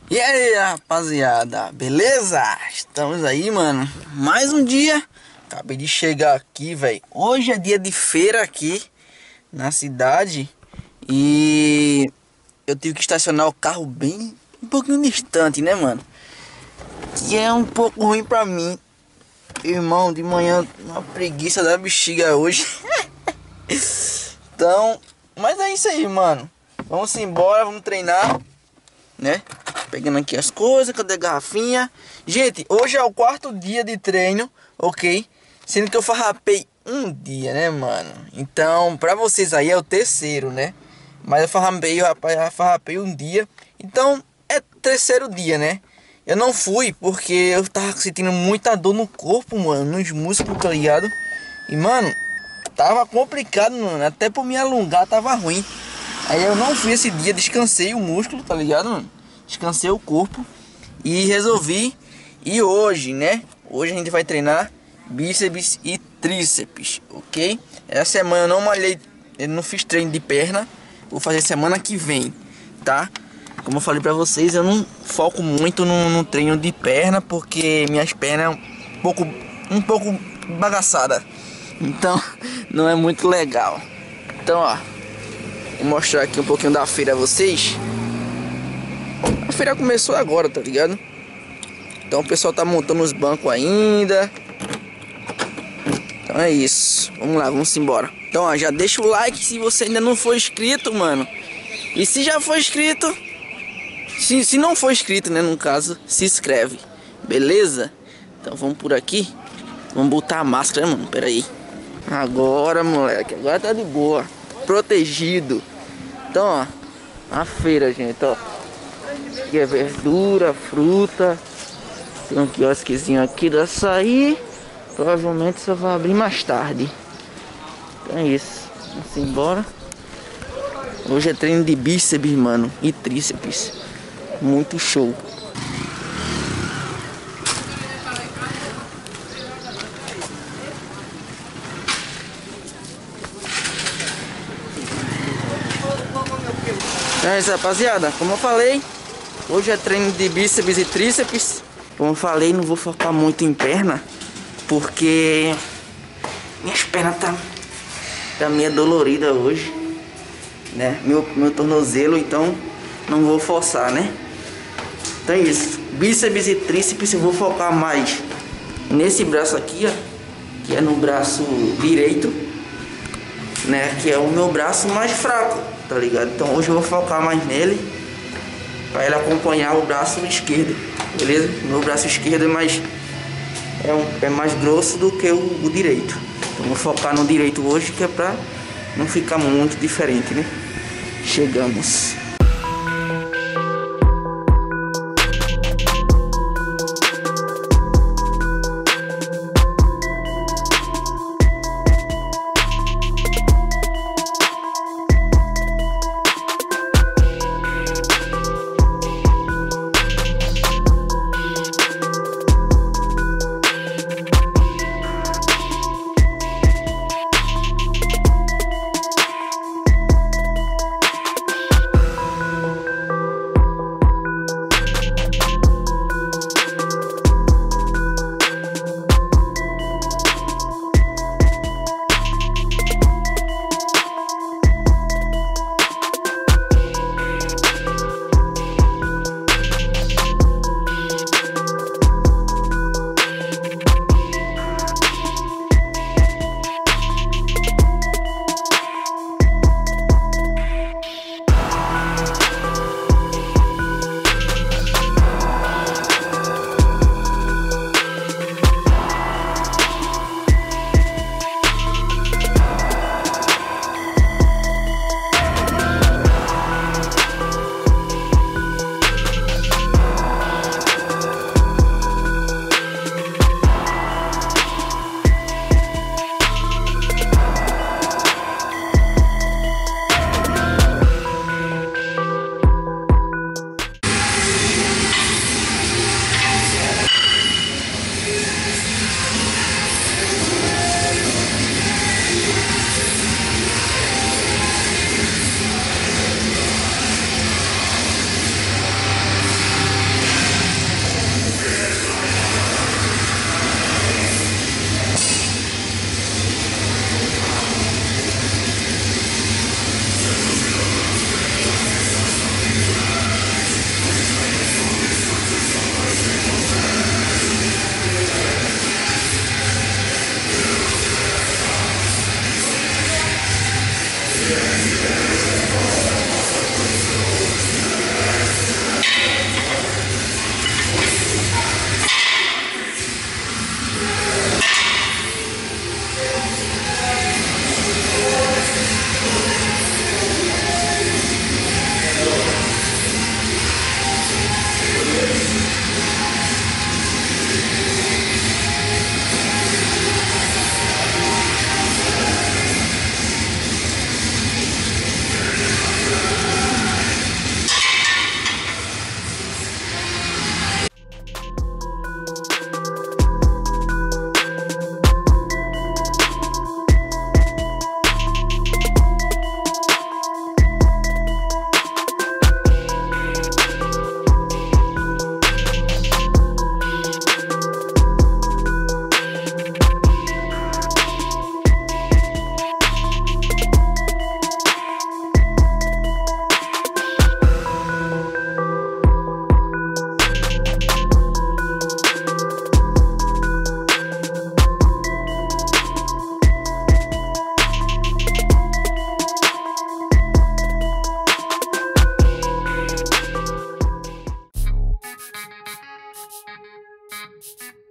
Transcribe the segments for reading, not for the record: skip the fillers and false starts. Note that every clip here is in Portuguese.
E aí, rapaziada, beleza? Estamos aí, mano. Mais um dia. Acabei de chegar aqui, velho. Hoje é dia de feira aqui na cidade. E eu tive que estacionar o carro bem um pouquinho distante, né, mano? Que é um pouco ruim pra mim. Irmão, de manhã uma preguiça da bexiga hoje. Então, mas é isso aí, mano. Vamos embora, vamos treinar, né? Pegando aqui as coisas, cadê a garrafinha? Gente, hoje é o 4º dia de treino, ok? Sendo que eu farrapei um dia, né, mano? Então, pra vocês aí é o 3º, né? Mas eu farrapei um dia. Então, é 3º dia, né? Eu não fui porque eu tava sentindo muita dor no corpo, mano. Nos músculos, tá ligado? E, mano, tava complicado, mano. Até pra me alongar tava ruim. Aí eu não fui esse dia, descansei o músculo, tá ligado, mano? Descansei o corpo e resolvi ir hoje, né? Hoje a gente vai treinar bíceps e tríceps, ok? Essa semana eu não malhei, eu não fiz treino de perna. Vou fazer semana que vem, tá? Como eu falei pra vocês, eu não foco muito no treino de perna, porque minhas pernas é um pouco bagaçada. Então, não é muito legal. Então, ó, vou mostrar aqui um pouquinho da feira a vocês. A feira começou agora, tá ligado? Então o pessoal tá montando os bancos ainda. Então é isso. Vamos lá, vamos embora. Então, ó, já deixa o like se você ainda não for inscrito, mano. E se já for inscrito, se não for inscrito, né, no caso, se inscreve. Beleza? Então vamos por aqui. Vamos botar a máscara, né, mano? Pera aí. Agora, moleque, agora tá de boa. Protegido. Então, ó, a feira, gente, ó. Aqui é verdura, fruta. Tem um quiosquezinho aqui do açaí. Provavelmente só vai abrir mais tarde. Então é isso. Vamos embora. Hoje é treino de bíceps, mano, e tríceps. Muito show. Então é isso, rapaziada. Como eu falei, hoje é treino de bíceps e tríceps. Como eu falei, não vou focar muito em perna, porque minhas pernas tá meio dolorida hoje, né? Meu tornozelo, então não vou forçar, né? Então é isso. Bíceps e tríceps eu vou focar mais nesse braço aqui, ó, que é no braço direito, né? Que é o meu braço mais fraco, tá ligado? Então hoje eu vou focar mais nele, para ele acompanhar o braço esquerdo, beleza? Meu braço esquerdo é mais grosso do que o direito. Então vou focar no direito hoje, que é pra não ficar muito diferente, né? Chegamos.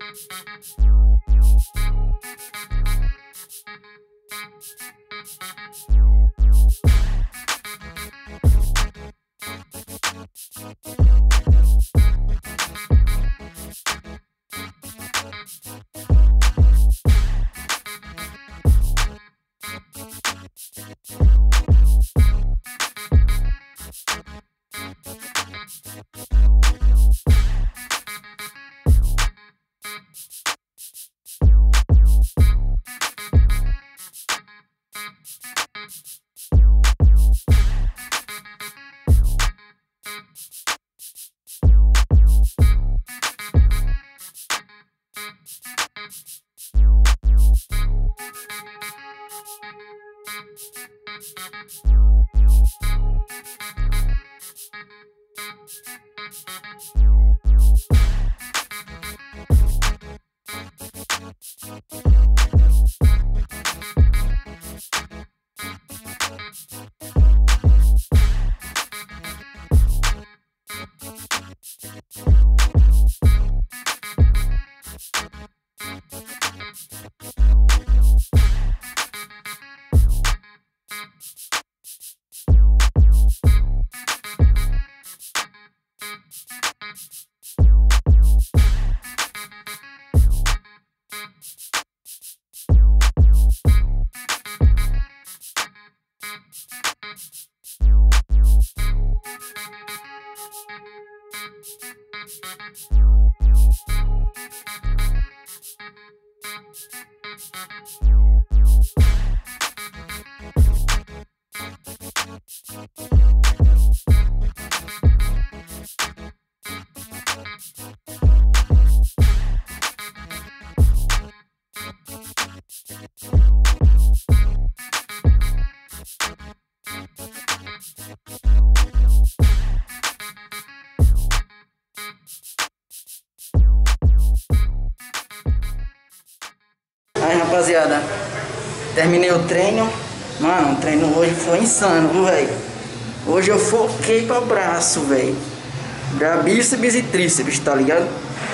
Aí, rapaziada, terminei o treino. Mano, o treino hoje foi insano, viu, velho? Hoje eu foquei pra braço, velho. Pra bíceps e tríceps, tá ligado?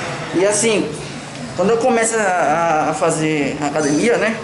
E assim, quando eu começo a fazer academia, né?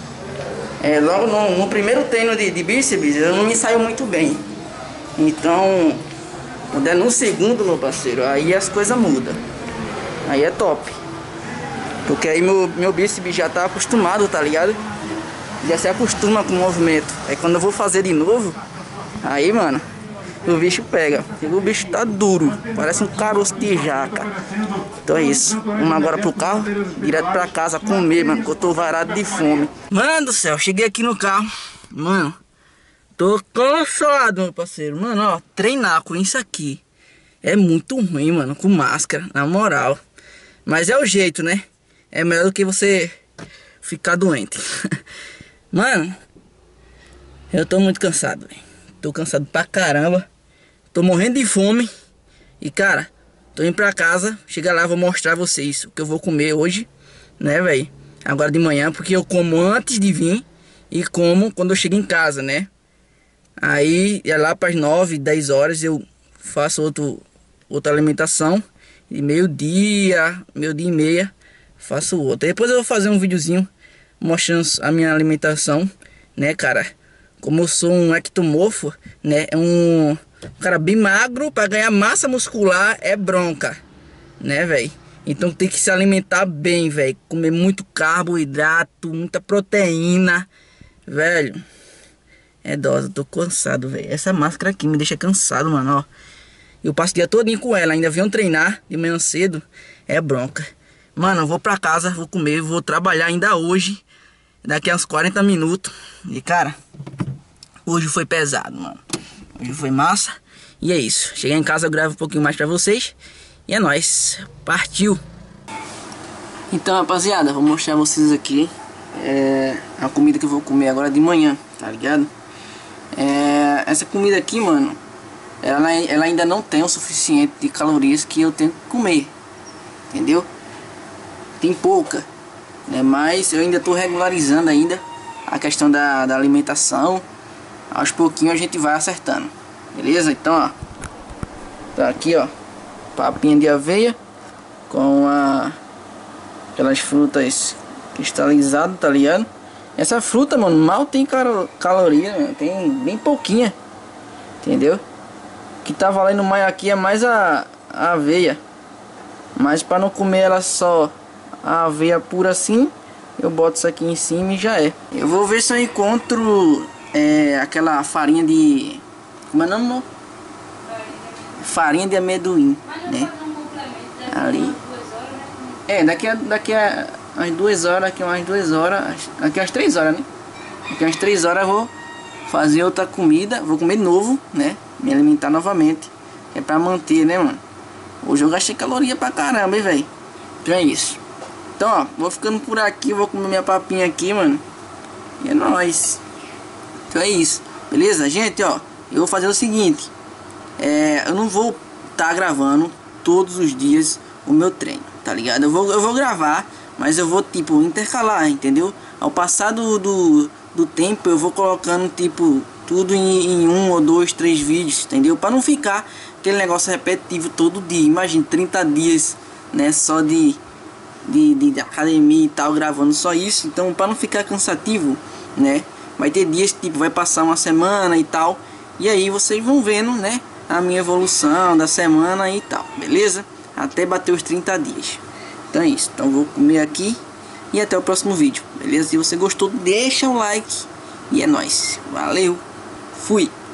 Logo no primeiro treino de bíceps, eu não me saio muito bem. Então, quando é no segundo, meu parceiro, aí as coisas mudam. Aí é top. Porque aí meu bíceps já tá acostumado, tá ligado? Já se acostuma com o movimento. Aí quando eu vou fazer de novo, aí, mano, o bicho pega. O bicho tá duro, parece um caroço de jaca. Então é isso. Vamos agora pro carro, direto pra casa comer, mano, que eu tô varado de fome. Mano do céu, cheguei aqui no carro. Mano, tô cansado, meu parceiro. Mano, ó, treinar com isso aqui é muito ruim, mano, com máscara, na moral. Mas é o jeito, né? É melhor do que você ficar doente. Mano, eu tô muito cansado, velho. Tô cansado pra caramba. Tô morrendo de fome. E, cara, tô indo pra casa. Chega lá, vou mostrar a vocês o que eu vou comer hoje, né, velho? Agora de manhã, porque eu como antes de vir e como quando eu chego em casa, né? Aí, é lá pras 9, 10 horas eu faço outra alimentação. E meio-dia e meia faço outra. Depois eu vou fazer um videozinho mostrando a minha alimentação, né, cara? Como eu sou um ectomorfo, né? É um cara bem magro, para ganhar massa muscular é bronca, né, velho? Então tem que se alimentar bem, velho. Comer muito carboidrato, muita proteína, velho. É dose, eu tô cansado, velho. Essa máscara aqui me deixa cansado, mano, ó. Eu passo o dia todinho com ela, ainda venho treinar de manhã cedo, é bronca. Mano, eu vou pra casa, vou comer, vou trabalhar ainda hoje, daqui a uns 40 minutos. E, cara, hoje foi pesado, mano. Hoje foi massa. E é isso. Cheguei em casa, eu gravo um pouquinho mais pra vocês. E é nóis. Partiu. Então, rapaziada, vou mostrar pra vocês aqui a comida que eu vou comer agora de manhã, tá ligado? Essa comida aqui, mano, ela ainda não tem o suficiente de calorias que eu tenho que comer, entendeu? Tem pouca, né? Mas eu ainda tô regularizando ainda a questão da alimentação. Aos pouquinhos a gente vai acertando, beleza? Então, ó, tá aqui, ó, papinha de aveia com Aquelas frutas cristalizadas, tá ligado? Essa fruta, mano, mal tem caloria, mano. Tem bem pouquinha. Entendeu? O que tá valendo mais aqui é mais a aveia. Mas para não comer ela só a aveia pura assim, eu boto isso aqui em cima e já é. Eu vou ver se eu encontro aquela farinha de... Como é o nome? Farinha de amendoim, né? Ali. Daqui a umas 2 horas, daqui umas 2 horas, daqui umas 3 horas, né? Daqui umas 3 horas eu vou fazer outra comida, vou comer de novo, né? Me alimentar novamente. É pra manter, né, mano? Hoje eu gastei caloria pra caramba, hein, velho? Então é isso. Então, ó, vou ficando por aqui, vou comer minha papinha aqui, mano. E é nóis. Então é isso, beleza? Gente, ó, eu vou fazer o seguinte. Eu não vou tá gravando todos os dias o meu treino, tá ligado? Eu vou gravar, mas eu vou, tipo, intercalar, entendeu? Ao passar do tempo, eu vou colocando, tipo, tudo em 1 ou 2, 3 vídeos, entendeu? Pra não ficar aquele negócio repetitivo todo dia. Imagina 30 dias, né, só de academia e tal, gravando só isso. Então, pra não ficar cansativo, né, vai ter dias, tipo, vai passar uma semana e tal, e aí vocês vão vendo, né, a minha evolução da semana e tal, beleza? Até bater os 30 dias. Então é isso, então vou comer aqui e até o próximo vídeo, beleza? Se você gostou, deixa um like e é nóis. Valeu, fui!